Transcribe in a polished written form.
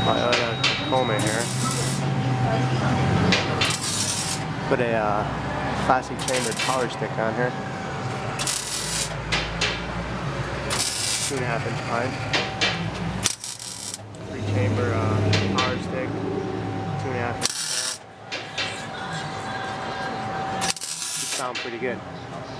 Toyota Tacoma here. Put a classic chambered power stick on here. 2.5 inch pine. 3-chamber power stick. 2.5 inch tail. Should sound pretty good.